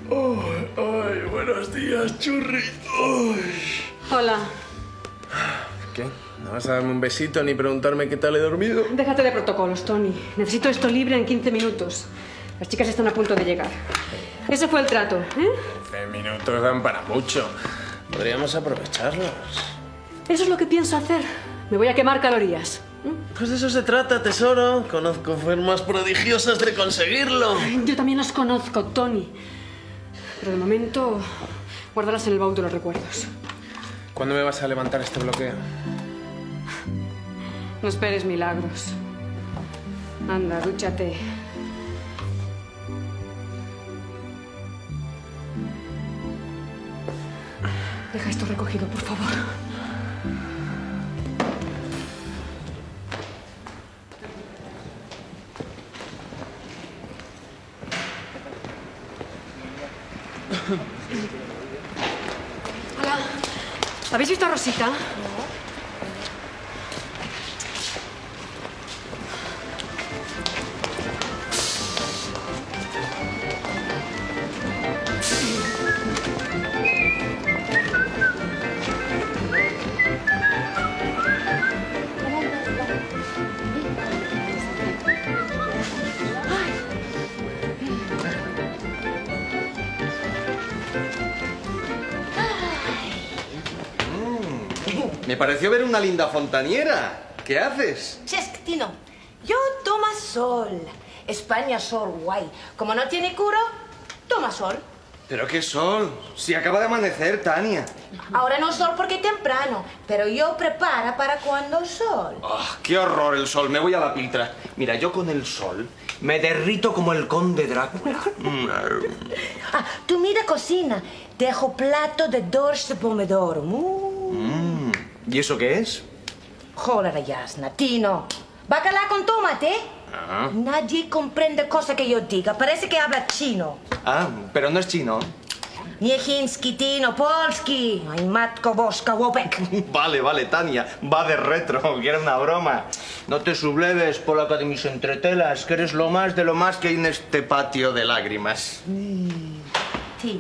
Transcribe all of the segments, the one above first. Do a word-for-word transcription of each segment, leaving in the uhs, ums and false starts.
Oh, ay, buenos días, churri. Ay. Hola. ¿Qué? ¿No vas a darme un besito ni preguntarme qué tal he dormido? Déjate de protocolos, Tony. Necesito esto libre en quince minutos. Las chicas están a punto de llegar. Ese fue el trato, ¿eh? quince minutos dan para mucho. Podríamos aprovecharlos. Eso es lo que pienso hacer. Me voy a quemar calorías. Pues de eso se trata, tesoro. Conozco formas prodigiosas de conseguirlo. Yo también las conozco, Tony. Pero de momento, guárdalas en el baúl de los recuerdos. ¿Cuándo me vas a levantar este bloqueo? No esperes milagros. Anda, dúchate. Deja esto recogido, por favor. Hola. ¿Habéis visto a Rosita? No. Me pareció ver una linda fontañera. ¿Qué haces? Chesctino, yo toma sol. España sol, guay. Como no tiene curo, toma sol. ¿Pero qué sol? Si acaba de amanecer, Tania. Ahora no sol porque temprano, pero yo prepara para cuando sol. Oh, ¡qué horror el sol! Me voy a la piltra. Mira, yo con el sol me derrito como el conde Drácula. Ah, tú mira cocina. Dejo plato de dorsh de pomodoro. Uh. Mm. ¿Y eso qué es? Jolera jasna, Tino. Bacalao con tomate. Ah. Nadie comprende cosa que yo diga. Parece que habla chino. Ah, pero no es chino. Niechinsky, Tino, Polski. Ay, matko, boska, wopek. Vale, vale, Tania. Va de retro, que era una broma. No te subleves, polaca de mis entretelas, que eres lo más de lo más que hay en este patio de lágrimas. Mm. Sí.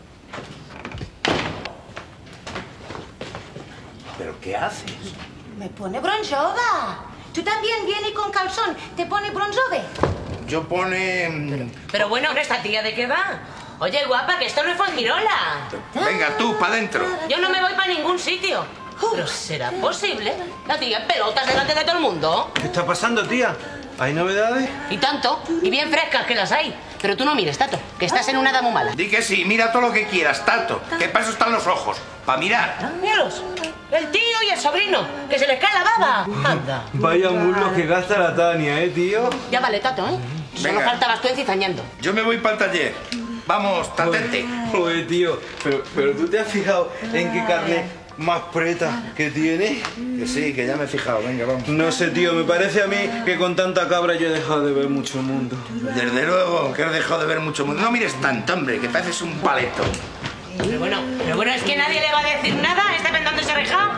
¿Pero qué haces? Me pone bronzada. Tú también vienes con calzón. ¿Te pone bronzove? Yo pone... Pero, pero bueno, ¿esta tía de qué va? Oye, guapa, que esto no es Fuengirola. Venga, tú, pa' dentro. Yo no me voy para ningún sitio. Pero ¿será posible? La tía en pelotas delante de todo el mundo. ¿Qué está pasando, tía? ¿Hay novedades? Y tanto. Y bien frescas que las hay. Pero tú no mires, Tato, que estás en una edad muy mala. Di que sí, mira todo lo que quieras, Tato. Que para eso están los ojos, para mirar. Míralos. El tío y el sobrino, que se les cae la baba. Anda. Vaya muslos que gasta la Tania, ¿eh, tío? Ya vale, Tato, ¿eh? Solo Venga. faltabas tú encizañando. Yo me voy para el taller. Vamos, tatente. Oye, tío, pero, pero ¿tú te has fijado en qué carne más preta que tiene? Que sí, que ya me he fijado. Venga, vamos. No sé, tío, me parece a mí que con tanta cabra yo he dejado de ver mucho mundo. Desde luego que has dejado de ver mucho mundo. No mires tanto, hombre, que pareces un paleto. Pero bueno, pero bueno, es que nadie le va a decir nada. ¿Está pensando ese rejao?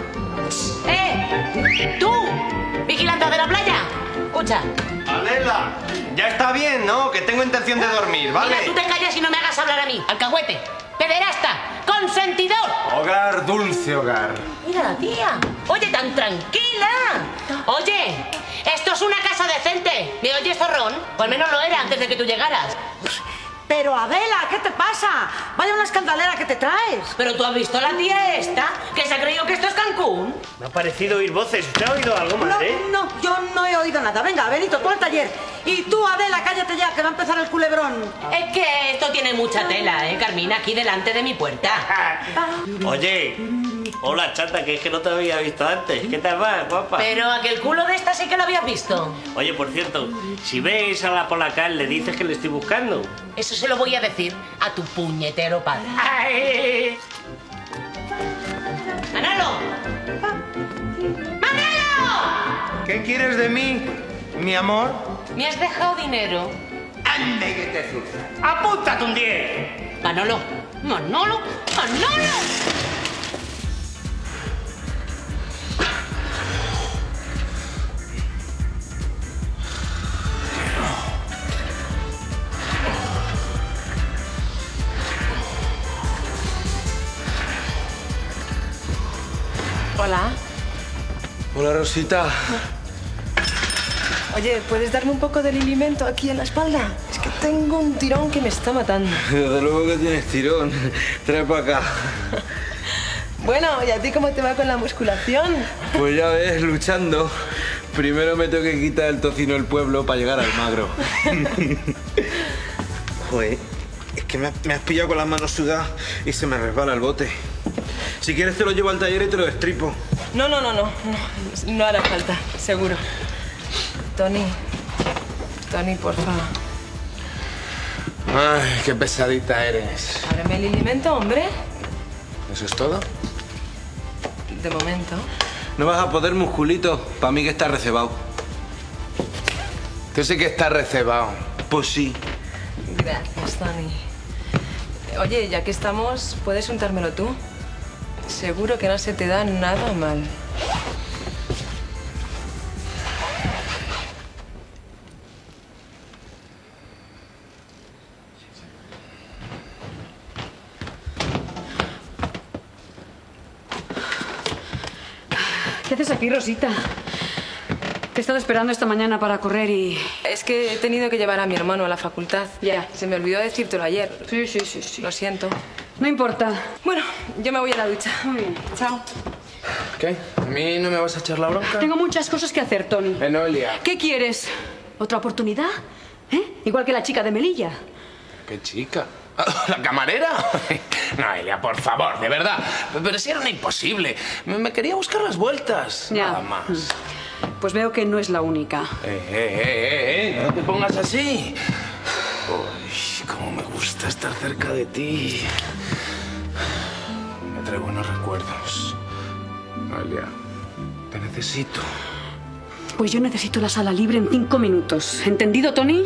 ¡Eh! ¡Tú! ¡Vigilante de la playa! Escucha. Alela, ya está bien, ¿no? Que tengo intención de dormir, ¿vale? Mira, tú te callas y no me hagas hablar a mí. Alcahuete. Pederasta. Consentidor. Hogar, dulce hogar. Mira la tía. Oye, tan tranquila. Oye, esto es una casa decente. ¿Me oyes, zorrón? O al menos lo era antes de que tú llegaras. Pero, Adela, ¿qué te pasa? Vaya una escandalera que te traes. Pero tú has visto a la tía esta, que se ha creído que esto es Cancún. Me ha parecido oír voces. ¿Usted ha oído algo, No, madre? no, yo no he oído nada. Venga, Benito, tú al taller. Y tú, Adela, cállate ya, que va a empezar el culebrón. Es que esto tiene mucha tela, ¿eh, Carmina? Aquí delante de mi puerta. Oye, hola, chata, que es que no te había visto antes. ¿Qué tal va, guapa? Pero aquel culo de esta sí que lo habías visto. Oye, por cierto, si ves a la polaca, le dices que le estoy buscando. Eso se lo voy a decir a tu puñetero padre. ¡Ay! ¡Manolo! ¡Manolo! ¿Qué quieres de mí, mi amor? ¿Me has dejado dinero? ¡Ande que te zurza! ¡Apúntate un diez! Manolo, Manolo, Manolo. Hola. Hola, Rosita. Oye, ¿puedes darme un poco de lilimento aquí en la espalda? Es que tengo un tirón que me está matando. Desde luego que tienes tirón. Trae para acá. Bueno, ¿y a ti cómo te va con la musculación? Pues ya ves, luchando. Primero me tengo que quitar el tocino del pueblo para llegar al magro. Joder, es que me has, me has pillado con las manos sudadas y se me resbala el bote. Si quieres te lo llevo al taller y te lo destripo. No, no, no, no. No, no hará falta, seguro. Tony. Tony, por favor. Ay, qué pesadita eres. Ábreme el lilimento, hombre. ¿Eso es todo? De momento. No vas a poder, musculito. Para mí que estás recebado. Tú sí que estás recebado. Pues sí. Gracias, Tony. Oye, ya que estamos, ¿puedes untármelo tú? Seguro que no se te da nada mal. ¿Qué haces aquí, Rosita? Te he estado esperando esta mañana para correr y... Es que he tenido que llevar a mi hermano a la facultad. Ya. Se me olvidó decírtelo ayer. Sí, sí, sí, sí. Lo siento. No importa. Bueno, yo me voy a la ducha. Muy bien. Chao. ¿Qué? ¿A mí no me vas a echar la bronca? Tengo muchas cosas que hacer, Tony. Enolia. ¿Qué quieres? ¿Otra oportunidad? ¿Eh? Igual que la chica de Melilla. ¿Qué chica? ¿La camarera? Noelia, por favor, de verdad. Pero si era una imposible. Me, me quería buscar las vueltas. Ya. Nada más. Pues veo que no es la única. Eh, eh, eh, eh, no te pongas así. Uy, cómo me gusta estar cerca de ti. Me trae buenos recuerdos. Noelia, te necesito. Pues yo necesito la sala libre en cinco minutos. ¿Entendido, Tony?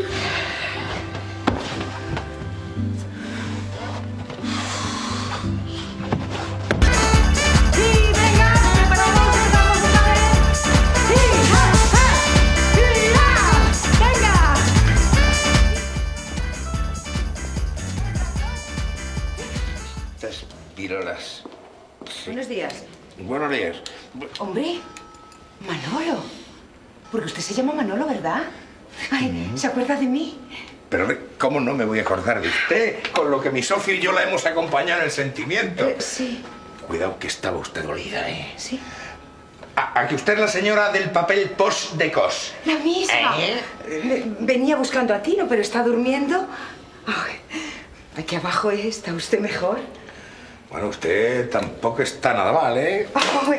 Pirolas. Sí. Buenos días. Buenos días. Hombre, Manolo. Porque usted se llama Manolo, ¿verdad? Ay, ¿se acuerda de mí? Pero ¿cómo no me voy a acordar de usted? Con lo que mi socio y yo la hemos acompañado en el sentimiento. Eh, sí. Cuidado que estaba usted dolida, ¿eh? Sí. A, a que usted es la señora del papel post de cos. La misma. ¿Eh? Eh, Venía buscando a Tino, pero está durmiendo. Ay, aquí abajo está usted mejor. Bueno, usted tampoco está nada mal, ¿eh? Ay,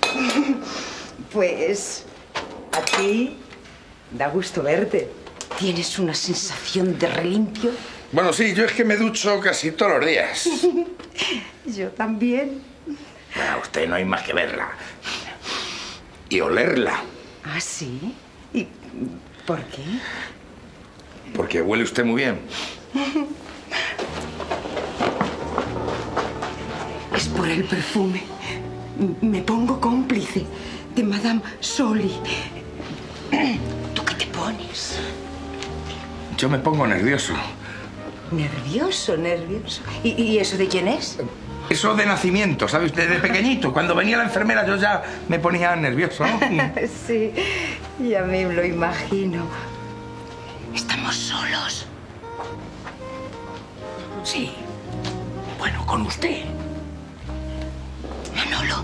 pues a ti da gusto verte. ¿Tienes una sensación de relimpio? Bueno, sí, yo es que me ducho casi todos los días. Yo también. Bueno, usted no hay más que verla. Y olerla. ¿Ah, sí? ¿Y por qué? Porque huele usted muy bien. Es por el perfume. Me pongo cómplice de Madame Soli. ¿Tú qué te pones? Yo me pongo nervioso. Nervioso, nervioso. ¿Y, y eso de quién es? Eso de nacimiento, ¿sabe usted? De pequeñito. Cuando venía la enfermera yo ya me ponía nervioso, ¿no? Sí, ya me lo imagino. ¿Estamos solos? Sí. Bueno, con usted. Manolo.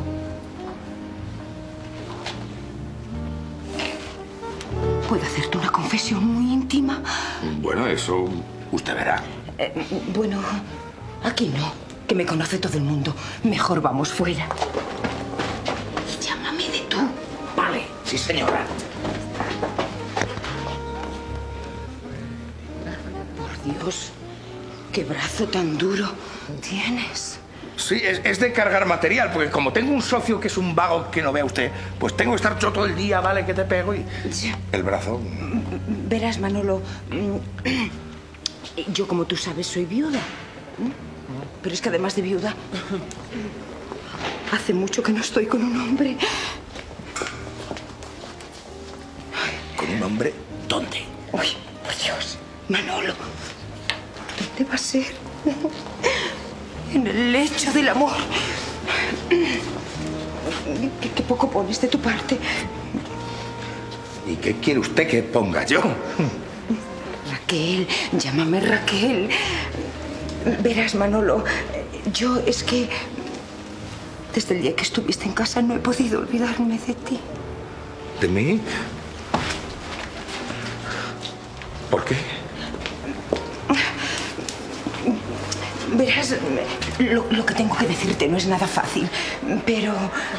¿Puedo hacerte una confesión muy íntima? Bueno, eso usted verá. Eh, bueno, aquí no, que me conoce todo el mundo. Mejor vamos fuera. Y llámame de tú. Vale, sí, señora. Por Dios, qué brazo tan duro tienes. Sí, es, es de cargar material, porque como tengo un socio que es un vago que no vea usted, pues tengo que estar yo todo el día, ¿vale? Que te pego y... Ya. El brazo... Verás, Manolo, yo como tú sabes soy viuda. Pero es que además de viuda, hace mucho que no estoy con un hombre. ¿Con un hombre? ¿Dónde? Uy, por Dios, Manolo, ¿dónde va a ser? En el lecho del amor. ¿Qué, qué poco pones de tu parte? ¿Y qué quiere usted que ponga yo? Raquel, llámame Raquel. Verás, Manolo, yo es que desde el día que estuviste en casa no he podido olvidarme de ti. ¿De mí? ¿Por qué? Verás, lo, lo que tengo que decirte no es nada fácil, pero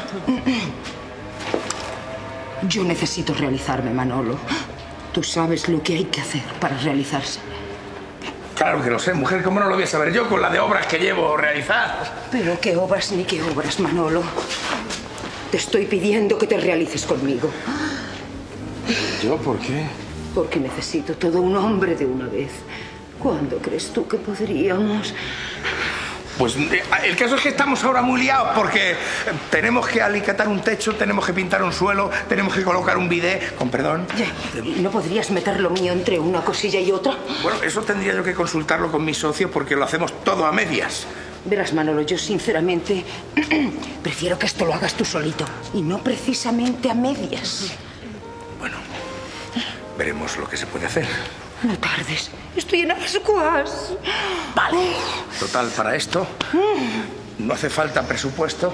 yo necesito realizarme, Manolo. Tú sabes lo que hay que hacer para realizarse. Claro que lo sé, mujer. ¿Cómo no lo voy a saber yo con la de obras que llevo realizadas? Pero qué obras ni qué obras, Manolo. Te estoy pidiendo que te realices conmigo. ¿Yo por qué? Porque necesito todo un hombre de una vez. ¿Cuándo crees tú que podríamos...? Pues el caso es que estamos ahora muy liados porque tenemos que alicatar un techo, tenemos que pintar un suelo, tenemos que colocar un bidet, con perdón. ¿Y no podrías meter lo mío entre una cosilla y otra? Bueno, eso tendría yo que consultarlo con mi socio porque lo hacemos todo a medias. Verás, Manolo, yo sinceramente prefiero que esto lo hagas tú solito y no precisamente a medias. Bueno, veremos lo que se puede hacer. No tardes, estoy en ascuas. Vale. Total, para esto no hace falta presupuesto.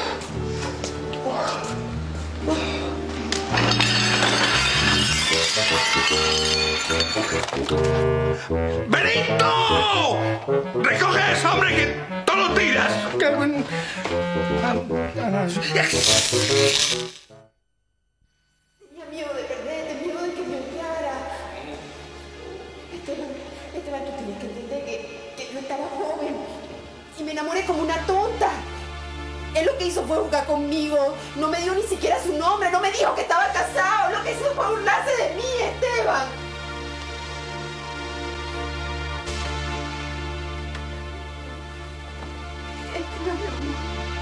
¡Benito! ¡Recoge eso, hombre, que todo lo tiras! Tenía miedo de perderte, miedo de que me odiara. Esteban, Esteban, tú tienes que entender que, que yo estaba joven y me enamoré como una tonta. Él lo que hizo fue jugar conmigo, no me dio ni siquiera su nombre, no me dijo que estaba casado, lo que hizo fue burlarse de mí, Esteban. Esteban, mi amor.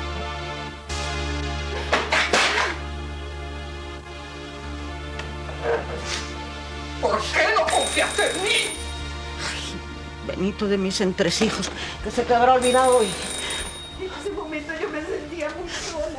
¿Por qué no confiaste en mí? Ay, Benito de mis entresijos, que se te habrá olvidado hoy. En ese momento yo me sentía muy sola.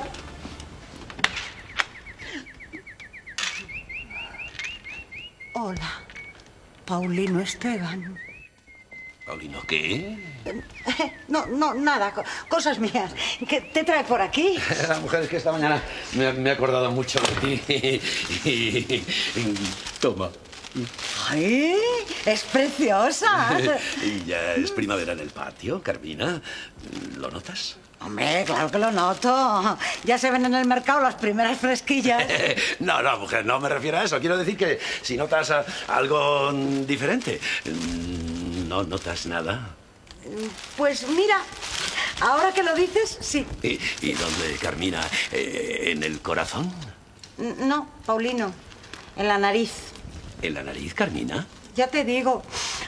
Hola, Paulino Esteban. ¿Paulino qué? No, no, nada, co- cosas mías. ¿Qué te trae por aquí? La mujer es que esta mañana me, me he acordado mucho de ti. Y, y- y- toma. ¡Ay! ¡Es preciosa! Y ya es primavera en el patio, Carmina. ¿Lo notas? Hombre, claro que lo noto. Ya se ven en el mercado las primeras fresquillas. No, no, mujer, no me refiero a eso. Quiero decir que si notas a- algo diferente. ¿No notas nada? Pues mira, ahora que lo dices, sí. ¿Y, y dónde, Carmina? Eh, ¿En el corazón? No, Paulino, en la nariz. ¿En la nariz, Carmina? Ya te digo.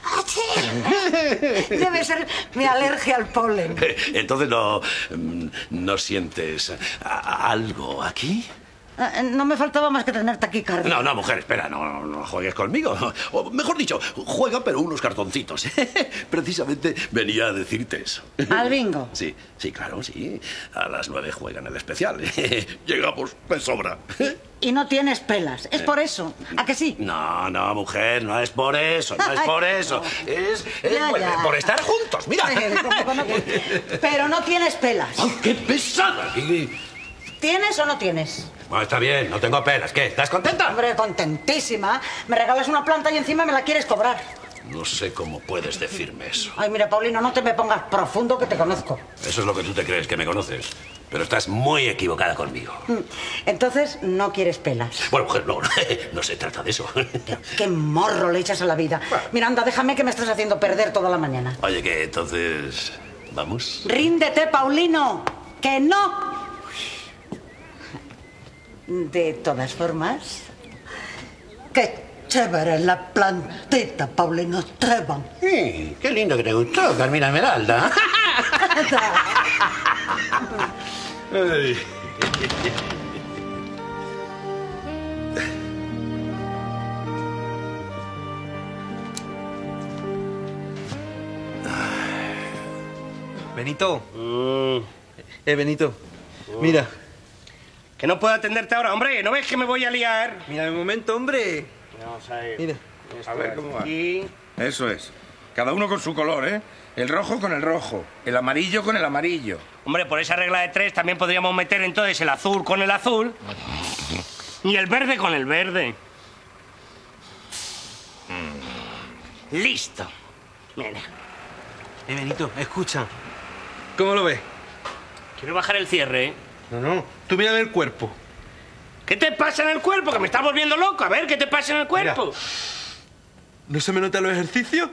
Debe ser mi alergia al polen. Entonces no, no sientes a- algo aquí. Eh, No me faltaba más que tener taquicardia. No, no, mujer, espera, no, no juegues conmigo. O mejor dicho, juega pero unos cartoncitos. Precisamente venía a decirte eso. ¿Al bingo? Sí, sí, claro, sí. A las nueve juegan el especial. Llegamos de sobra. Y no tienes pelas. Es por eso. ¿A que sí? No, no, mujer, no es por eso, no es por eso. Es, es Ya, por, ya. por estar juntos, mira. Eh, como no- Pero no tienes pelas. ¡Ay, qué pesada! ¿Tienes o no tienes? Bueno, está bien, no tengo pelas. ¿Qué? ¿Estás contenta? Hombre, contentísima. Me regalas una planta y encima me la quieres cobrar. No sé cómo puedes decirme eso. Ay, mira, Paulino, no te me pongas profundo que te conozco. Eso es lo que tú te crees, que me conoces. Pero estás muy equivocada conmigo. Entonces, no quieres pelas. Bueno, mujer, no, no se trata de eso. Pero qué morro le echas a la vida. Mira, anda, déjame que me estás haciendo perder toda la mañana. Oye, que entonces... ¿Vamos? Ríndete, Paulino. Que no. De todas formas, qué chévere la plantita, Paulino Esteban. Sí, qué lindo que te gustó, Carmina Esmeralda. Ay. Benito. Eh, Benito. Mira. Que no puedo atenderte ahora, hombre. ¿No ves que me voy a liar? Mira, un momento, hombre. Vamos a ver. Mira. A ver cómo va. Aquí. Eso es. Cada uno con su color, ¿eh? El rojo con el rojo, el amarillo con el amarillo. Hombre, por esa regla de tres también podríamos meter entonces el azul con el azul y el verde con el verde. Mm. Listo. Mira. Eh, Benito, escucha. ¿Cómo lo ves? Quiero bajar el cierre, ¿eh? No, no. Tú mírame el cuerpo. ¿Qué te pasa en el cuerpo? Que me estás volviendo loco. A ver, ¿qué te pasa en el cuerpo? Mira. ¿No se me notan los ejercicios?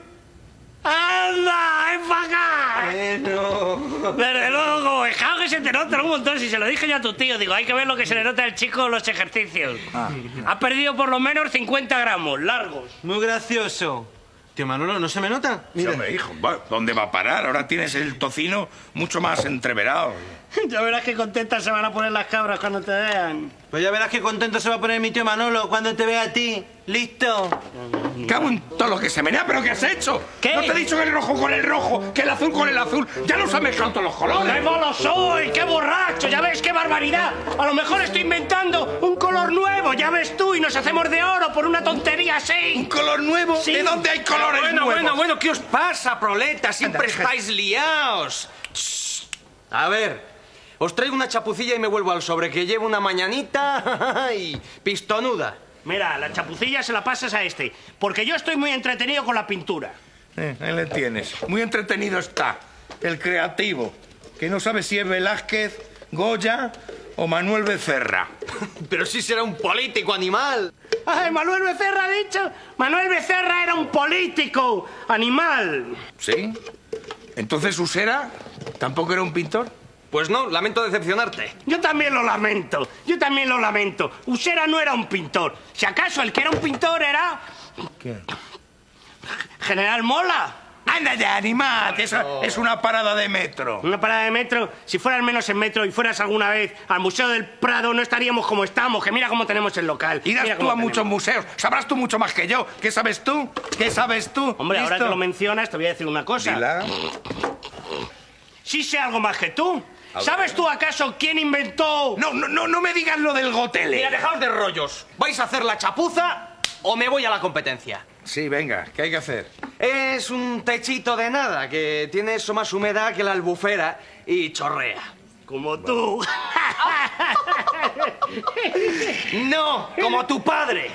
¡Anda! ¡Es para acá! Eh, no. Desde luego, dejado que se te nota un montón. Si se lo dije yo a tu tío, digo, hay que ver lo que se le nota al chico en los ejercicios. Ah. Ha perdido por lo menos cincuenta gramos, largos. Muy gracioso. Tío Manolo, ¿no se me nota? Mira. Sí, hombre, hijo, ¿dónde va a parar? Ahora tienes el tocino mucho más entreverado. Ya verás qué contentas se van a poner las cabras cuando te vean. Pues ya verás qué contento se va a poner mi tío Manolo cuando te vea a ti. ¿Listo? Cago en todo lo que se menea, ¿pero qué has hecho? ¿Qué? ¿No te he dicho que el rojo con el rojo, que el azul con el azul? ¡Ya los han mezclado todos los colores! ¡Qué malo soy! ¡Qué borracho! ¿Ya ves qué barbaridad? A lo mejor estoy inventando un color nuevo, ya ves tú, y nos hacemos de oro por una tontería así. ¿Un color nuevo? Sí. ¿De dónde hay colores bueno, nuevos? Bueno, bueno, ¿qué os pasa, proleta? Siempre Anda, deja. estáis liados. Shh. A ver, os traigo una chapucilla y me vuelvo al sobre, que llevo una mañanita y pistonuda. Mira, la chapucilla se la pasas a este, porque yo estoy muy entretenido con la pintura. Eh, ahí le tienes. Muy entretenido está el creativo, que no sabe si es Velázquez, Goya o Manuel Becerra. Pero sí será un político, animal. ¡Ay, Manuel Becerra ha dicho! ¡Manuel Becerra era un político, animal! ¿Sí? ¿Entonces Usera tampoco era un pintor? Pues no, lamento decepcionarte. Yo también lo lamento, yo también lo lamento. Usera no era un pintor. Si acaso el que era un pintor era... ¿Qué? General Mola. ¡Anda ya, animal! Eso oh. es una parada de metro. ¿Una parada de metro? Si fueras menos en metro y fueras alguna vez al Museo del Prado, no estaríamos como estamos, que mira cómo tenemos el local. Irás mira tú a tenemos. muchos museos. Sabrás tú mucho más que yo. ¿Qué sabes tú? ¿Qué sabes tú? Hombre, ¿Listo? ahora que lo mencionas, te voy a decir una cosa. Dila. Sí sé algo más que tú. ¿Sabes tú acaso quién inventó...? No, no, no, no me digas lo del gotele. Mira, dejaos de rollos. ¿Vais a hacer la chapuza o me voy a la competencia? Sí, venga, ¿qué hay que hacer? Es un techito de nada, que tiene eso más humedad que la albufera y chorrea. Como tú. No, como tu padre.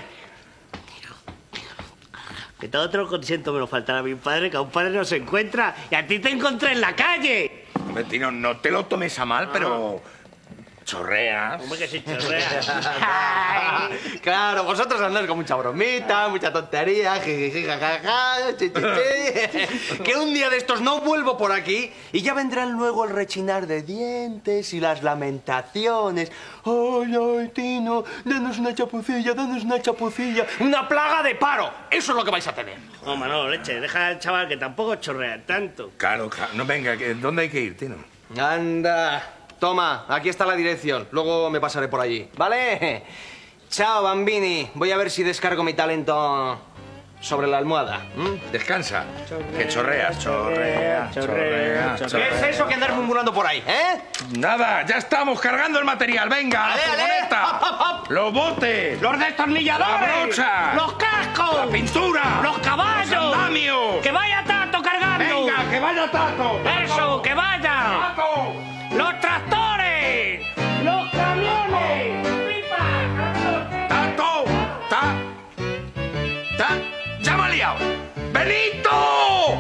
Que todo otro consiento me lo faltará a mi padre, que a un padre no se encuentra y a ti te encontré en la calle. Hombre, Tino, no te lo tomes a mal, pero... chorreas. ¿Cómo que si chorreas? Claro, vosotros andáis con mucha bromita, mucha tontería, jijiji, jajaja, chi, chi, chi. Que un día de estos no vuelvo por aquí y ya vendrán luego el rechinar de dientes y las lamentaciones. Ay, ay, Tino, danos una chapucilla, danos una chapucilla. Una plaga de paro. Eso es lo que vais a tener. No, Manolo, leche, deja al chaval que tampoco chorrea tanto. Claro, claro. No, venga, ¿dónde hay que ir, Tino? Anda. Toma, aquí está la dirección. Luego me pasaré por allí, ¿vale? Chao, bambini. Voy a ver si descargo mi talento sobre la almohada. ¿Mm? Descansa. Que chorreas, chorreas, chorreas, chorreas. ¿Qué es eso que andar murmurando por ahí, eh? Nada, ya estamos cargando el material. Venga, ¡Ale, la ale! furgoneta. ¡Hop, hop, hop! Los botes. ¡Los destornilladores! La brocha. ¡Los cascos! La pintura. ¡Los caballos! Los andamios. ¡Que vaya Tato cargando! Venga, que vaya Tato. ¡Eso, que vaya! Tato. ¡Los tractores! ¡Los camiones! ¡Pipa! Tato. Ta. Ta. ¡Ya me ha liado! ¡Benito!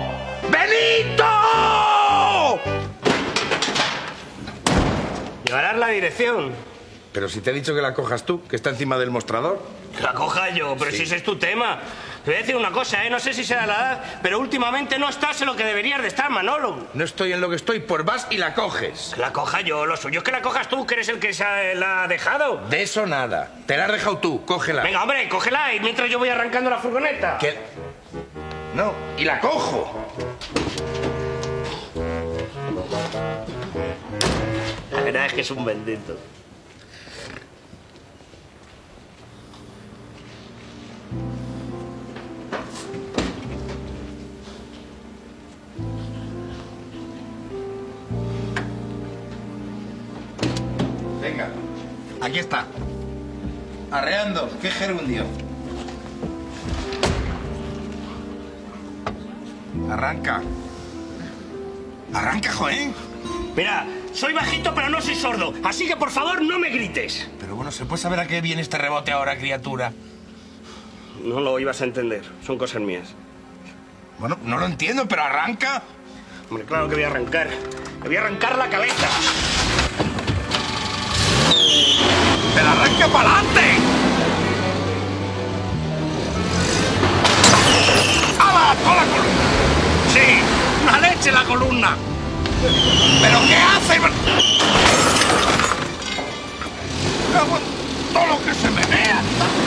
¡Benito! Llevarás la dirección. Pero si te he dicho que la cojas tú, que está encima del mostrador. Que la coja yo, pero Sí. si ese es tu tema. Te voy a decir una cosa, ¿eh? No sé si será la edad, pero últimamente no estás en lo que deberías de estar, Manolo. No estoy en lo que estoy, pues vas y la coges. Que la coja yo, lo suyo es que la cojas tú, que eres el que se ha- la ha dejado. De eso nada. Te la has dejado tú, cógela. Venga, hombre, cógela y mientras yo voy arrancando la furgoneta. Que... No, y la cojo. La verdad es que es un bendito. Venga. Aquí está. Arreando, qué gerundio. Arranca. Arranca, joder. Mira, soy bajito pero no soy sordo, así que por favor no me grites. Pero bueno, ¿se puede saber a qué viene este rebote ahora, criatura? No lo ibas a entender, son cosas mías. Bueno, no lo entiendo, pero arranca. Hombre, claro que voy a arrancar. Me voy a arrancar la cabeza. ¡Pero arranca para adelante! ¡Hala! ¡Toda la columna! Sí, una leche la columna. ¿Pero qué hace? Cago en todo lo que se me vea.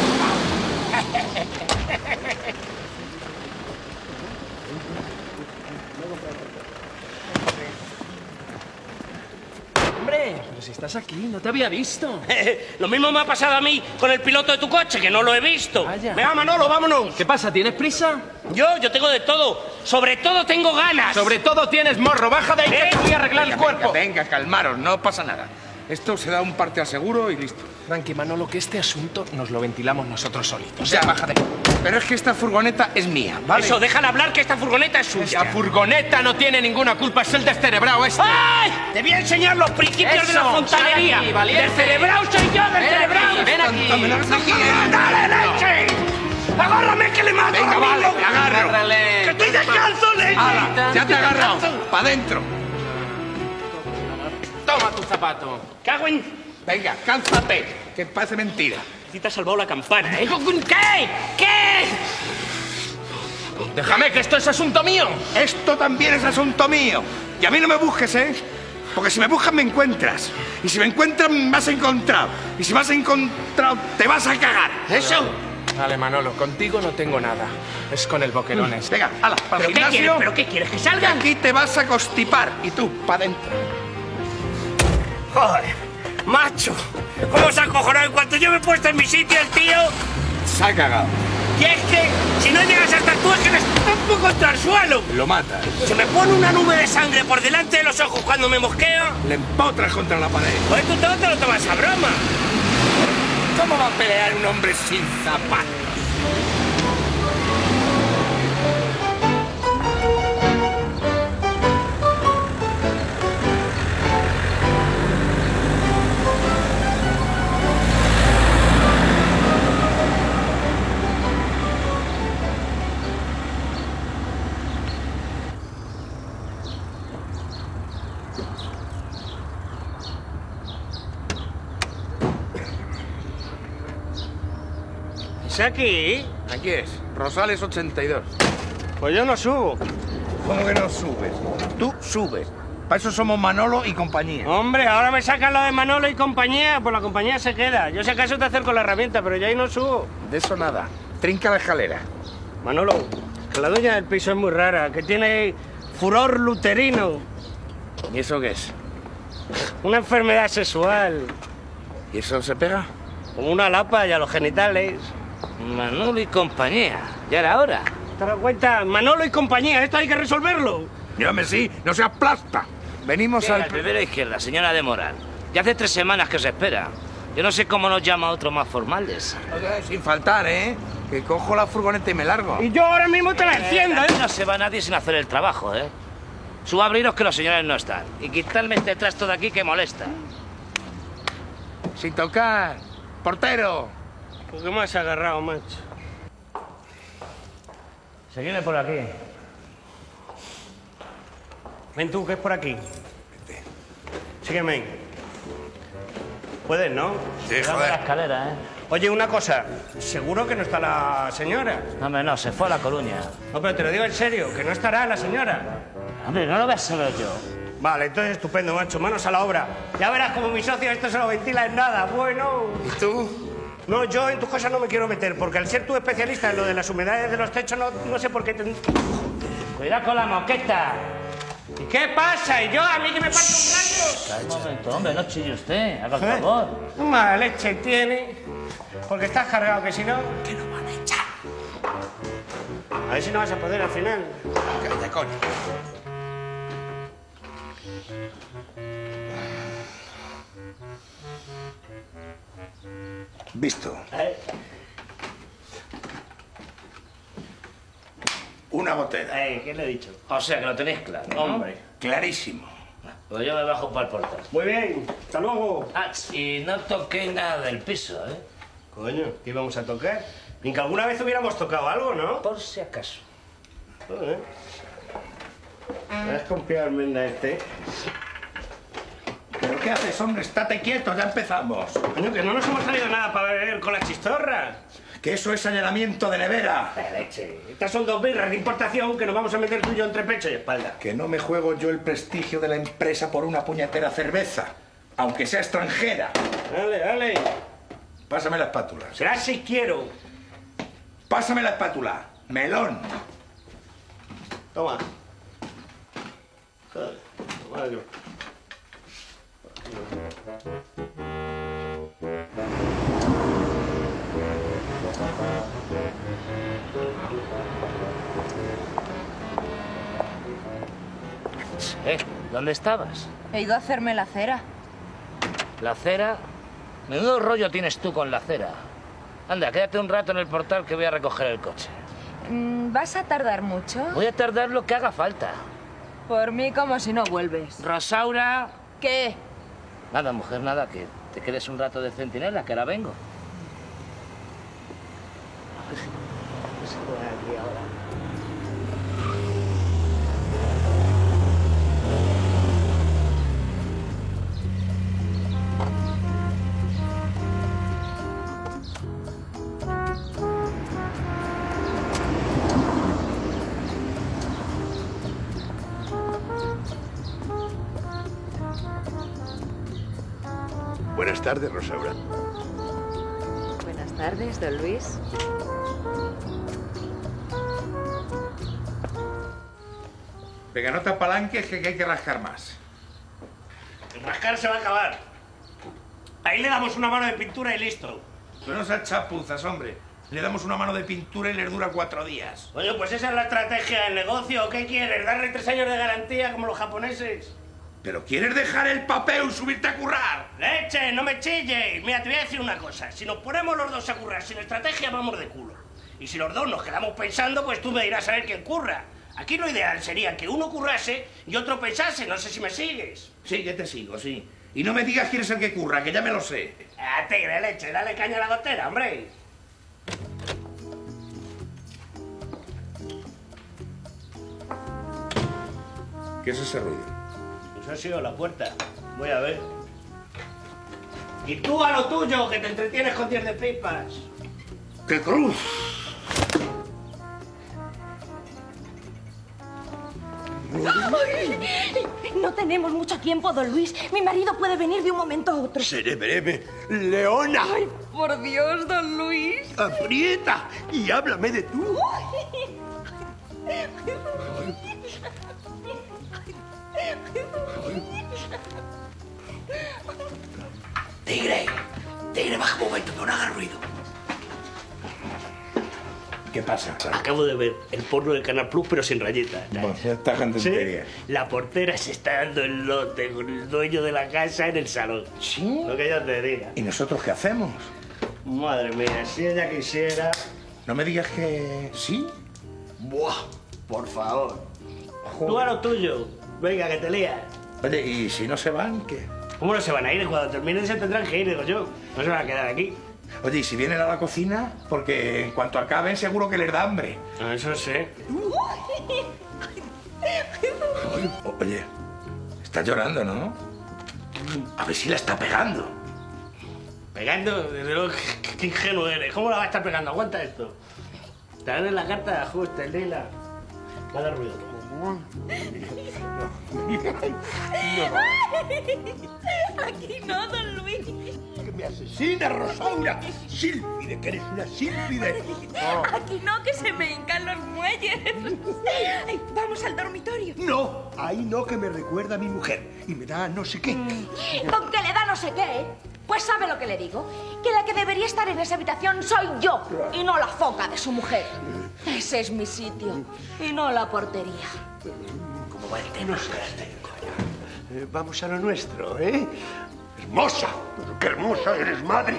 Hombre, pero si estás aquí, no te había visto. Lo mismo me ha pasado a mí con el piloto de tu coche, que no lo he visto. Vaya. Venga, Manolo, vámonos. ¿Qué pasa? ¿Tienes prisa? Yo, yo tengo de todo. Sobre todo tengo ganas. Sobre todo tienes morro. Baja de ahí ¿Eh? que te voy a arreglar el cuerpo. Venga, venga, calmaros, no pasa nada. Esto se da un parte al seguro y listo. Tranqui, Manolo, que este asunto nos lo ventilamos nosotros solitos. Ya, bájate. Pero es que esta furgoneta es mía, ¿vale? Eso, déjala hablar que esta furgoneta es suya. La furgoneta no tiene ninguna culpa, es el descerebrado este. ¡Ay! Te voy a enseñar los principios Eso, de la fontanería. sal aquí, valiente. ¡Del cerebrado soy yo, del Ven cerebrado! aquí, ven aquí. ¡Dale, leche! ¡Agárrame que le mato! Venga, a vale, Ramiro! te agarro. Agárrale. ¡Que estoy descalzo, leche! ¡Hala! Ya te he agarrado. ¡Pa' dentro! Toma tu zapato. ¡Cago en...! Venga, cálzate, que parece mentira. Sí te ha salvado la campana, ¿eh? ¿Qué? ¿Qué? Déjame, que esto es asunto mío. Esto también es asunto mío. Y a mí no me busques, ¿eh? Porque si me buscas me encuentras. Y si me encuentras me has encontrado. Y si me has encontrado te vas a cagar. ¿Eso? Vale, Manolo, contigo no tengo nada. Es con el boquerones. Venga, hala, para el ¿Pero qué gimnasio. quieres? ¿Pero qué quieres? ¿Que Y salgan? aquí te vas a constipar. Y tú, pa' dentro. ¡Joder! ¡Macho! ¿Cómo se ha acojonado? En cuanto yo me he puesto en mi sitio, el tío... Se ha cagado. Y es que, si no llegas hasta tú, es que le estampo contra el suelo. Lo mata. Se me pone una nube de sangre por delante de los ojos cuando me mosqueo. Le empotras contra la pared. Pues tú todo te lo tomas a broma. ¿Cómo va a pelear un hombre sin zapatos? ¿Es aquí? Aquí es, Rosales ochenta y dos. Pues yo no subo. ¿Cómo que no subes? Tú subes. Para eso somos Manolo y compañía. Hombre, ahora me sacan lo de Manolo y compañía, pues la compañía se queda. Yo si acaso te acerco la herramienta, pero yo ahí no subo. De eso nada. Trinca la escalera. Manolo, que la dueña del piso es muy rara, que tiene furor luterino, ¿Y eso qué es? una enfermedad sexual, ¿Y eso se pega? como una lapa y a los genitales. Manolo y compañía. Ya era hora. ¿Te das cuenta? Manolo y compañía, esto hay que resolverlo. Dígame sí, no seas plasta. Venimos Al al... primero izquierda, señora de Moral. Ya hace tres semanas que se espera. Yo no sé cómo nos llama otro más formales. Sin faltar, ¿eh? Que cojo la furgoneta y me largo. Y yo ahora mismo te la enciendo, ¿eh? No se va nadie sin hacer el trabajo, ¿eh? Suba a abriros que los señores no están. Y quitarme este trasto de aquí que molesta. Sin tocar. Portero. ¿Por qué me has agarrado, macho? Seguidme por aquí. Ven tú, que es por aquí. Sígueme. Puedes, ¿no? Sí, Cuidado con la escalera, ¿eh? Oye, una cosa. ¿Seguro que no está la señora? No, hombre, no, se fue a La Coruña. No, pero te lo digo en serio, que no estará la señora. Hombre, no lo ves solo yo. Vale, entonces estupendo, macho. Manos a la obra. Ya verás como mi socio esto se lo ventila en nada. Bueno. ¿Y tú? No, yo en tus cosas no me quiero meter, porque al ser tú especialista en lo de las humedades de los techos, no, no sé por qué te... Cuidado con la moqueta. ¿Y qué pasa? ¿Y yo? ¿A mí que me parto un gallo? Un momento, hombre, no chille usted. Haga el ¿Eh? favor. Mala leche tiene. Porque estás cargado, que si no... Que nos van a echar. A ver si no vas a poder al final. Calla, coño. Visto. ¿Eh? Una botella. Eh, ¿qué le he dicho? O sea, que lo tenéis claro, ¿no? Hombre. Clarísimo. Pues yo me bajo para el portal. Muy bien, hasta luego. Ah, y no toquéis nada del piso, ¿eh? Coño, ¿qué íbamos a tocar? Ni que alguna vez hubiéramos tocado algo, ¿no? Por si acaso. Joder. ¿Vas a confiarme en este? ¿Pero qué haces, hombre? Estate quieto, ya empezamos. Coño, que no nos hemos traído nada para beber con la chistorra. Que eso es allanamiento de nevera. La leche. Estas son dos birras de importación que nos vamos a meter tú y yo entre pecho y espalda. Que no me juego yo el prestigio de la empresa por una puñetera cerveza, aunque sea extranjera. Dale, dale. Pásame la espátula. Será si quiero. Pásame la espátula. Melón. Toma. Joder, toma yo. ¿Eh? ¿Dónde estabas? He ido a hacerme la cera. ¿La cera? Menudo rollo tienes tú con la cera. Anda, quédate un rato en el portal que voy a recoger el coche. Mm, ¿Vas a tardar mucho? Voy a tardar lo que haga falta. Por mí como si no vuelves. Rosaura. ¿Qué? Nada, mujer, nada, que te quedes un rato de centinela, que ahora vengo. Buenas tardes, Rosaura. Buenas tardes, don Luis. Venga, no te apalanques, que hay que rascar más. El rascar se va a acabar. Ahí le damos una mano de pintura y listo. Tú no seas chapuzas, hombre. Le damos una mano de pintura y les dura cuatro días. Oye, pues esa es la estrategia del negocio. ¿Qué quieres? ¿Darle tres años de garantía como los japoneses? ¿Pero quieres dejar el papel y subirte a currar? ¡Leche, no me chilles! Mira, te voy a decir una cosa. Si nos ponemos los dos a currar sin estrategia, vamos de culo. Y si los dos nos quedamos pensando, pues tú me dirás a ver quién curra. Aquí lo ideal sería que uno currase y otro pensase. No sé si me sigues. Sí, que te sigo, sí. Y no me digas quién es el que curra, que ya me lo sé. Ah, tigre, leche, dale caña a la gotera, hombre. ¿Qué es ese ruido? Pues ha sido la puerta. Voy a ver. Y tú a lo tuyo, que te entretienes con diez de pipas. ¡Qué cruz! ¡Ay! No tenemos mucho tiempo, don Luis. Mi marido puede venir de un momento a otro. Seré breve. ¡Leona! ¡Ay, por Dios, don Luis! ¡Aprieta! Y háblame de tú. Tigre, tigre, baja un momento, no hagas ruido. ¿Qué pasa? Acabo de ver el porno del Canal Plus, pero sin rayitas. Bueno, ya está gente ¿Sí? tontería. La portera se está dando el lote con el dueño de la casa en el salón. ¿Sí? Lo que yo te diga. ¿Y nosotros qué hacemos? Madre mía, si ella quisiera... No me digas que sí. Buah, por favor. Tú a lo tuyo. Venga, que te lías. Oye, ¿y si no se van, qué? ¿Cómo no se van a ir? Cuando terminen se tendrán que ir, digo yo. No se van a quedar aquí. Oye, ¿y si vienen a la cocina? Porque en cuanto acaben seguro que les da hambre. No, eso sé. Oye, estás llorando, ¿no? A ver si la está pegando. ¿Pegando? Desde luego, qué, qué ingenuo eres. ¿Cómo la va a estar pegando? Aguanta esto. Te dan en la carta de ajuste, Lila. Va a dar ruido. Aquí no, don Luis. ¡Que me asesina, Rosaura! ¡Sílfide, que eres una sílfide! Aquí no, que se me hincan los muelles. Ay, vamos al dormitorio. No, ahí no, que me recuerda a mi mujer. Y me da no sé qué. Con que le da no sé qué, pues sabe lo que le digo. Que la que debería estar en esa habitación soy yo y no la foca de su mujer. Ese es mi sitio y no la portería. Como va el tema, eh, vamos a lo nuestro, ¿eh? Hermosa. Pero qué hermosa eres, madre.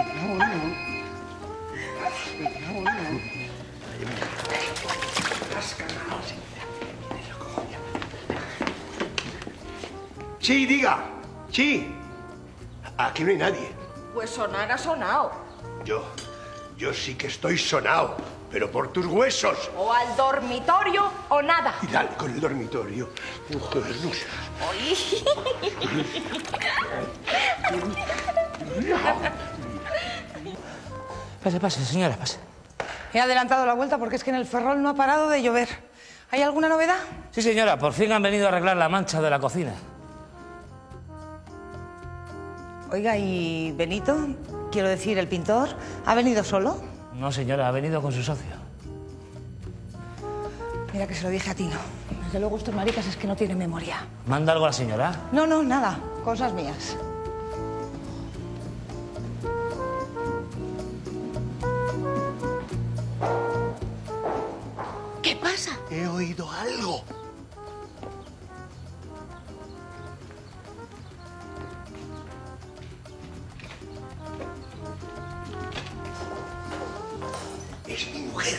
Sí, diga. Sí. Aquí no hay nadie. Pues sonar ha sonado. Yo, yo sí que estoy sonado, pero por tus huesos. O al dormitorio o nada. Y dale con el dormitorio. Mujer, no seas. Pase, pase, señora, pase. He adelantado la vuelta porque es que en el Ferrol no ha parado de llover. ¿Hay alguna novedad? Sí, señora, por fin han venido a arreglar la mancha de la cocina. Oiga, ¿y Benito? Quiero decir, el pintor, ¿ha venido solo? No, señora, ha venido con su socio. Mira que se lo dije a Tino. Desde luego estos maricas es que no tienen memoria. ¿Manda algo a la señora? No, no, nada. Cosas mías. ¿Qué pasa? He oído algo. Es mi mujer.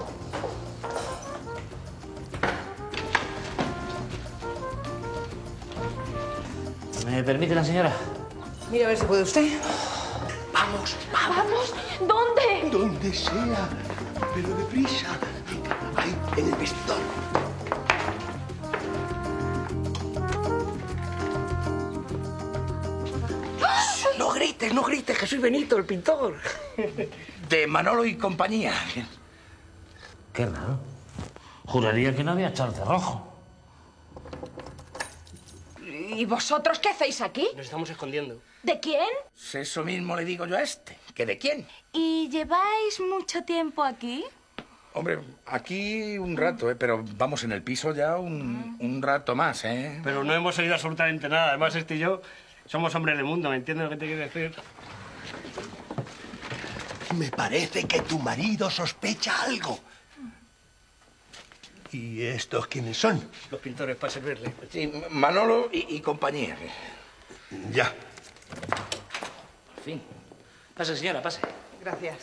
¿Me permite la señora? Mira a ver si puede usted. Vamos, vamos. ¿Vamos? ¿Dónde? Donde sea, pero deprisa. Ahí, en el vestidor. No grites, no grites, que soy Benito, el pintor. De Manolo y compañía. Qué raro. Juraría que no había echado el cerrojo. ¿Y vosotros qué hacéis aquí? Nos estamos escondiendo. ¿De quién? Eso mismo le digo yo a este. ¿Que de quién? ¿Y lleváis mucho tiempo aquí? Hombre, aquí un rato, ¿eh? Pero vamos, en el piso ya un, un rato más, ¿eh? Pero no hemos oído absolutamente nada. Además, este y yo somos hombres de mundo, ¿me entiendes lo que te quiero decir? Me parece que tu marido sospecha algo. ¿Y estos quiénes son? Los pintores, para servirle. Sí, Manolo y, y compañía. Ya. Por fin. Pase, señora, pase. Gracias.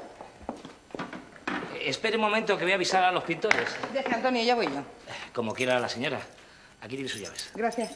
Eh, espere un momento que voy a avisar a los pintores. Deje, Antonio, ya voy yo. Como quiera la señora. Aquí tiene sus llaves. Gracias.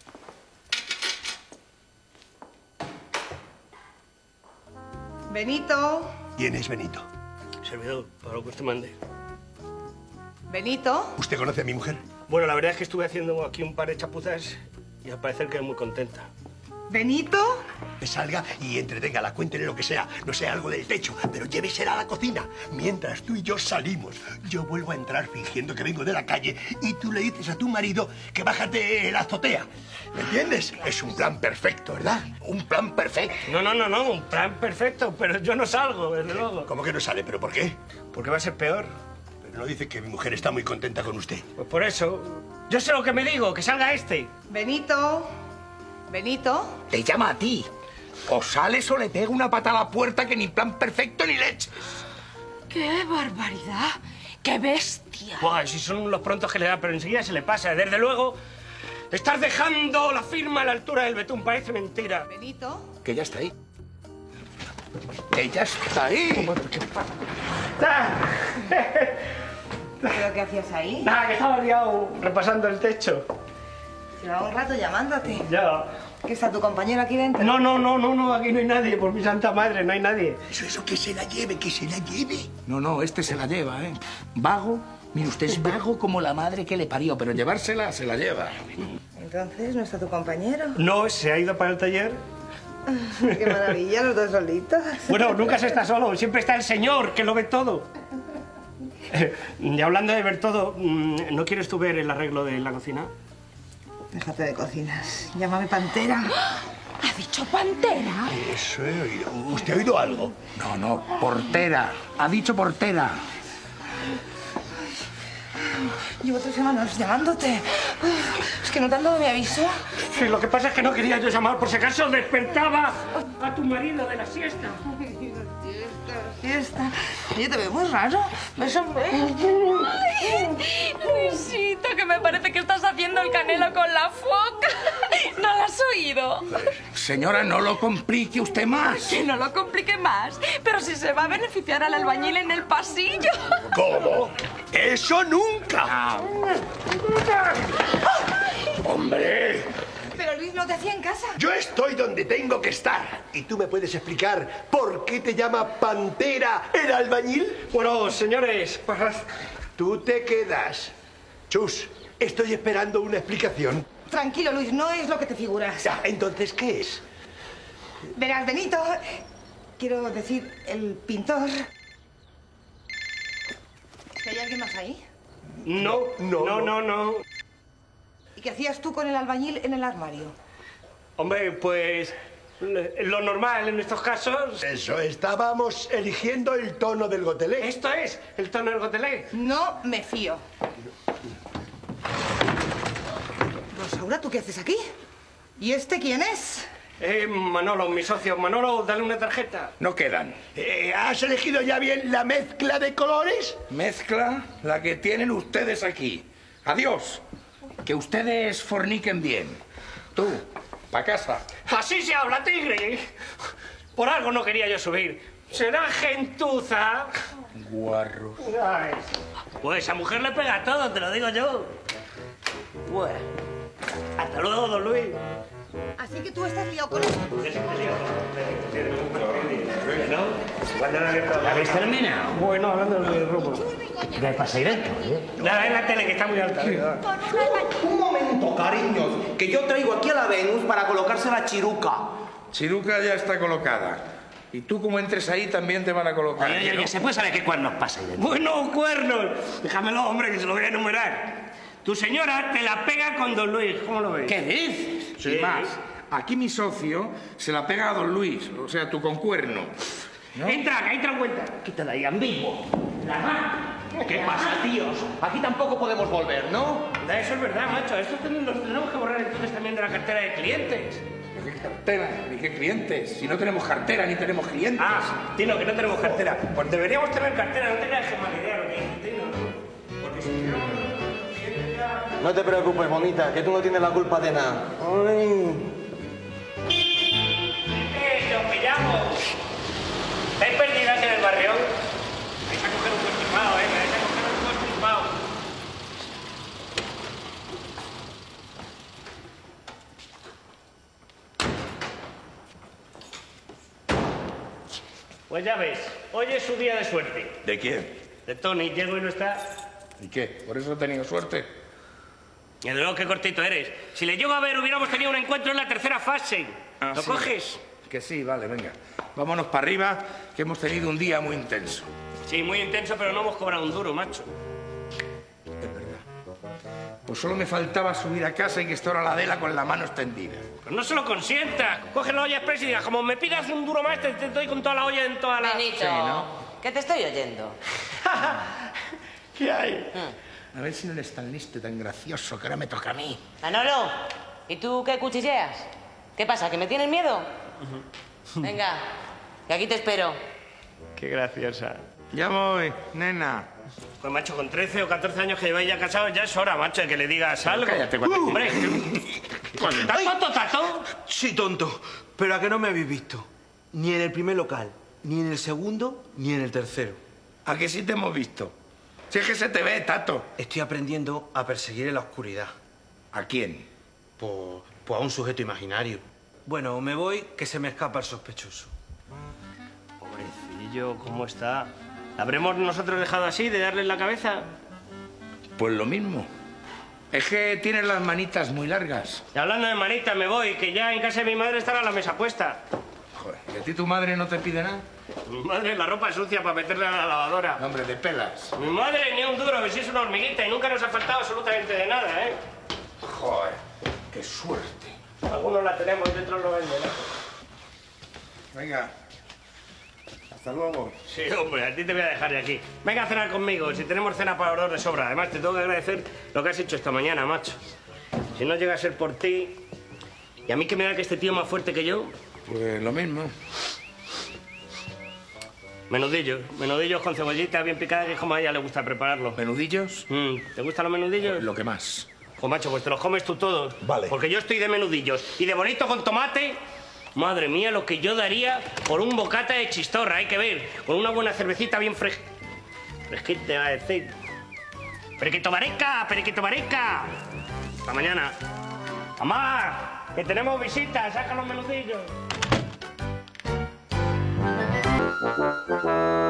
Benito. ¿Quién es Benito? Servidor, para lo que usted mande. Benito. ¿Usted conoce a mi mujer? Bueno, la verdad es que estuve haciendo aquí un par de chapuzas y al parecer quedé muy contenta. Benito. Que salga y entreténgala, cuéntele lo que sea, no sé, algo del techo, pero llévesela a la cocina. Mientras tú y yo salimos, yo vuelvo a entrar fingiendo que vengo de la calle y tú le dices a tu marido que bájate la azotea. ¿Me entiendes? Es un plan perfecto, ¿verdad? Un plan perfecto. No, no, no, no, un plan perfecto, pero yo no salgo, desde luego. ¿Cómo que no sale? ¿Pero por qué? Porque va a ser peor. Pero no dice que mi mujer está muy contenta con usted. Pues por eso. Yo sé lo que me digo, que salga este. Benito. Benito. Te llama a ti. O sales o le pega una pata a la puerta que ni plan perfecto ni leches. ¡Qué barbaridad! ¡Qué bestia! Buah, si son los prontos que le da, pero enseguida se le pasa. Desde luego, estás dejando la firma a la altura del betún, parece mentira. Benito. Que ya está ahí. Que ya está ahí. ¿Pero qué hacías ahí? Nada, que estaba liado repasando el techo. Llevaba un rato llamándote. Ya. ¿Qué está tu compañero aquí dentro? No, no, no, no, no, aquí no hay nadie, por mi santa madre, no hay nadie. Eso, eso, que se la lleve, que se la lleve. No, no, este se la lleva, ¿eh? Vago. Mire, usted es vago como la madre que le parió, pero llevársela se la lleva. Entonces, ¿no está tu compañero? No, se ha ido para el taller. Qué maravilla, los dos solitos. Bueno, nunca se está solo, siempre está el señor, que lo ve todo. Eh, y hablando de ver todo, ¿no quieres tú ver el arreglo de la cocina? Déjate de cocinas. Llámame Pantera. ¿Ha dicho Pantera? Eso he oído. ¿Usted ha oído algo? No, no, portera. Ha dicho portera. Llevo tres semanas llamándote. Es que no te han dado mi aviso. Sí, lo que pasa es que no quería yo llamar por si acaso despertaba a tu marido de la siesta. Fiesta. Oye, te veo muy raro. Bésame. Ay, Luisito, que me parece que estás haciendo el canelo con la foca. ¿No lo has oído? Señora, no lo complique usted más. Que no lo complique más. Pero si se va a beneficiar al albañil en el pasillo. ¿Cómo? ¡Eso nunca! ¡Hombre! Pero Luis no te hacía en casa. Yo estoy donde tengo que estar. ¿Y tú me puedes explicar por qué te llama Pantera el albañil? Bueno, señores, tú te quedas. Chus, estoy esperando una explicación. Tranquilo, Luis, no es lo que te figuras. Ya, entonces, ¿qué es? Verás, Benito, quiero decir, el pintor... ¿Que hay alguien más ahí? No, no, no, no, no. ¿Y qué hacías tú con el albañil en el armario? Hombre, pues... lo normal en estos casos... Eso, estábamos eligiendo el tono del gotelé. Esto es, el tono del gotelé. No me fío. Rosaura, ¿tú qué haces aquí? ¿Y este quién es? Eh, Manolo, mi socio. Manolo, dale una tarjeta. No quedan. Eh, ¿Has elegido ya bien la mezcla de colores? Mezcla la que tienen ustedes aquí. Adiós. Que ustedes forniquen bien. Tú, pa' casa. Así se habla, tigre. Por algo no quería yo subir. Será gentuza. Guarro. Ay. Pues a mujer le pega todo, te lo digo yo. Bueno. Hasta luego, don Luis. Así que tú estás liado con eso. ¿La habéis terminado? Bueno, hablando de robo. ¿Qué pasa ahí dentro? Nada, es la tele que está muy alta. Un momento, cariños, que yo traigo aquí a la Venus para colocarse la chiruca. Chiruca ya está colocada. Y tú, como entres ahí, también te van a colocar. Oye, oye, oye, ¿se puede saber qué cuernos pasa ahí dentro? Bueno, cuernos. Déjamelo, hombre, que se lo voy a enumerar. Tu señora te la pega con don Luis. ¿Cómo lo ves? ¿Qué dices? Sí. Y más, aquí mi socio se la pega a don Luis, o sea, tu concuerno. ¿No? Entra, que entra en cuenta. Quítala ahí, ambiguo. La mano. ¿Qué pasa, tíos? Aquí tampoco podemos volver, ¿no? Eso es verdad, macho. Esto los tenemos que borrar entonces también de la cartera de clientes. ¿Qué cartera? ¿Ni qué clientes? Si no tenemos cartera ni tenemos clientes. Ah, Tino, que no tenemos cartera. Pues deberíamos tener cartera, no te creas que mala idea lo que dice Tino. Porque si tuviéramos clientes ya... No te preocupes, bonita, que tú no tienes la culpa de nada. Ay. ¡Eh, os pillamos! ¿Estáis perdidas en el barrio? Vais a coger un constipado, ¿eh? Vais a coger un constipado. Pues ya ves, hoy es su día de suerte. ¿De quién? De Tony, llego y no está. ¿Y qué? ¿Por eso he tenido suerte? Y de luego qué cortito eres. Si le llego a ver, hubiéramos tenido un encuentro en la tercera fase. Ah, ¿Lo sí. coges? Que sí, vale, venga. Vámonos para arriba, que hemos tenido un día muy intenso. Sí, muy intenso, pero no hemos cobrado un duro, macho. Es verdad. Pues solo me faltaba subir a casa y que esté ahora la Adela con la mano extendida. Pues no se lo consienta. Coge la olla express y diga, como me pidas un duro más, te, te doy con toda la olla en toda la... Benito, Sí, ¿no? que te estoy oyendo. ¿Qué hay? A ver si no eres tan listo y tan gracioso, que ahora me toca a mí. Manolo, ¿y tú qué cuchilleas? ¿Qué pasa, que me tienes miedo? Venga, que aquí te espero. Qué graciosa. Ya voy, nena. Pues, macho, con trece o catorce años que lleváis ya casados, ya es hora, macho, de que le digas algo. Cállate, cuando... Uh, hombre, ¿estás tonto, tato? Sí, tonto. Pero ¿a qué no me habéis visto? Ni en el primer local, ni en el segundo, ni en el tercero. ¿A qué sí te hemos visto? Si es que se te ve, Tato. Estoy aprendiendo a perseguir en la oscuridad. ¿A quién? Pues, pues a un sujeto imaginario. Bueno, me voy, que se me escapa el sospechoso. Pobrecillo, ¿cómo está? ¿La habremos nosotros dejado así, de darle en la cabeza? Pues lo mismo. Es que tienes las manitas muy largas. Y hablando de manitas, me voy, que ya en casa de mi madre estará la mesa puesta. Joder, ¿y a ti tu madre no te pide nada? Mi madre, la ropa sucia para meterla a la lavadora. No, hombre, de pelas. Mi madre ni un duro, que si es una hormiguita y nunca nos ha faltado absolutamente de nada, ¿eh? Joder, qué suerte. Algunos la tenemos, dentro lo venden, ¿eh? Venga. Hasta luego. Sí, hombre, a ti te voy a dejar de aquí. Venga a cenar conmigo, si tenemos cena para los dos de sobra. Además, te tengo que agradecer lo que has hecho esta mañana, macho. Si no llega a ser por ti... Y a mí que me da que este tío es más fuerte que yo... Pues lo mismo. Menudillos. Menudillos con cebollita bien picada, que es como a ella le gusta prepararlo. ¿Menudillos? Mm, ¿te gustan los menudillos? Lo que más. Pues, macho, pues te los comes tú todos. Vale. Porque yo estoy de menudillos. Y de bonito con tomate... Madre mía, lo que yo daría por un bocata de chistorra, hay que ver. Con una buena cervecita bien fres... fresquita, te va a decir. ¡Periquito Vareca! ¡Periquito Vareca! Hasta mañana. ¡Mamá! Que tenemos visitas, saca los menudillos.